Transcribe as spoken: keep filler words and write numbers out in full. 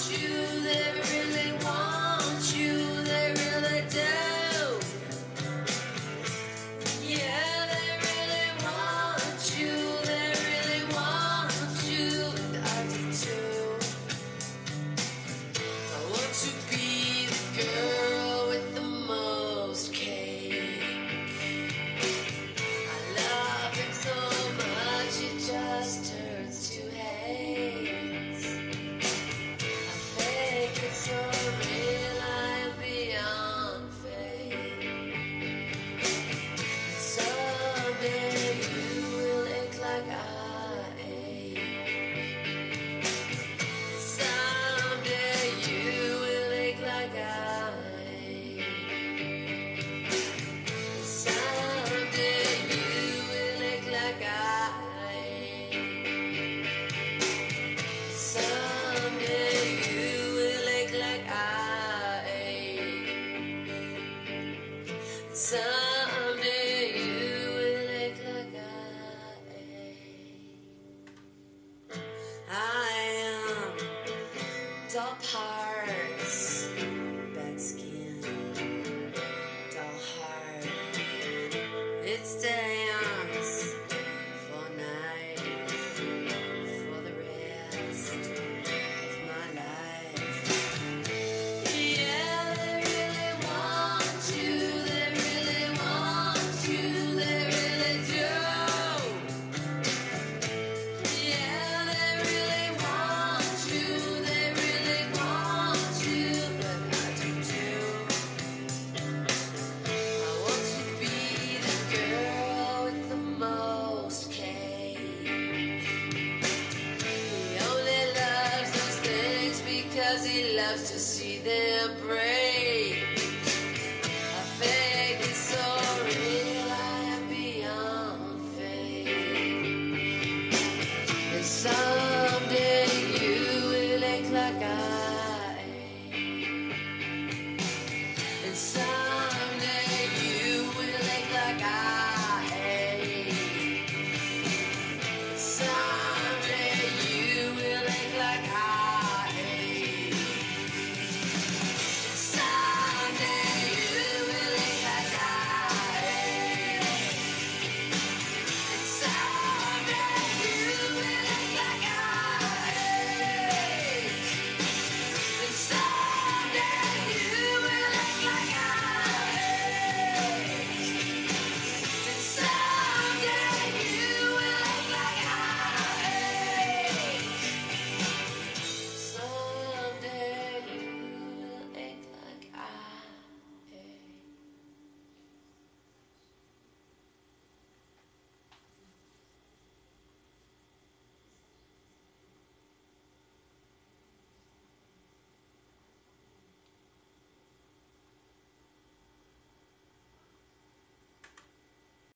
you, they really want you, they really do. Yeah, they really want you, they really want you, and I do too. I want to be the girl with the most cake. I love him so much it just turns to hate. I fake it so real I am beyond fake. And someday you will ache like I ache. Someday you will ache like I ache. Someday you will ache like I ache. Someday you will ache like I ache. Someday you will ache like I ache. I am dull parts, bad skin, dull heart. It stands for night, for the rest of my life. Yeah, they really want you, they really want you, they really do. Yeah, they really want you, they really want you, but I do too. I want to be the girl with the most cake. He only loves those things because he loves to see them break.